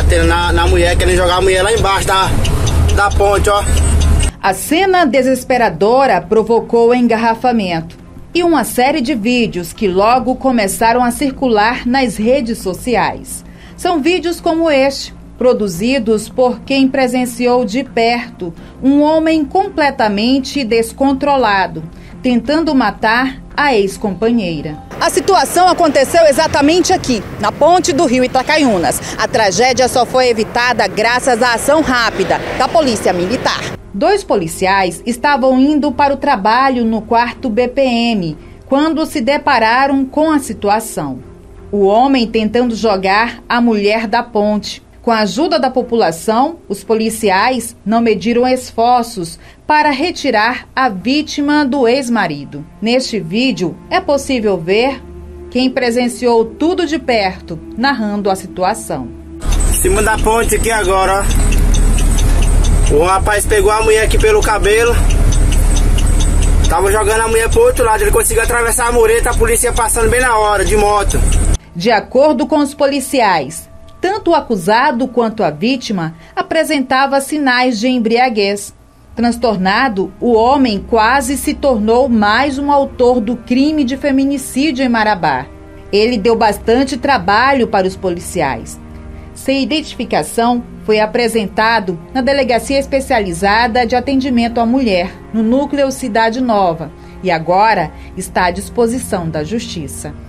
batendo na mulher, querendo jogar a mulher lá embaixo da ponte, ó. A cena desesperadora provocou engarrafamento e uma série de vídeos que logo começaram a circular nas redes sociais. São vídeos como este, produzidos por quem presenciou de perto um homem completamente descontrolado, tentando matar a ex-companheira. A situação aconteceu exatamente aqui, na ponte do rio Itacaiunas. A tragédia só foi evitada graças à ação rápida da Polícia Militar. 2 policiais estavam indo para o trabalho no 4º BPM, quando se depararam com a situação. O homem tentando jogar a mulher da ponte. Com a ajuda da população, os policiais não mediram esforços para retirar a vítima do ex-marido. Neste vídeo, é possível ver quem presenciou tudo de perto, narrando a situação. Em cima da ponte aqui agora, ó. O rapaz pegou a mulher aqui pelo cabelo. Tava jogando a mulher pro outro lado, ele conseguiu atravessar a mureta, a polícia passando bem na hora, de moto. De acordo com os policiais, tanto o acusado quanto a vítima apresentava sinais de embriaguez. Transtornado, o homem quase se tornou mais um autor do crime de feminicídio em Marabá. Ele deu bastante trabalho para os policiais. Sem identificação, foi apresentado na Delegacia Especializada de Atendimento à Mulher, no Núcleo Cidade Nova, e agora está à disposição da Justiça.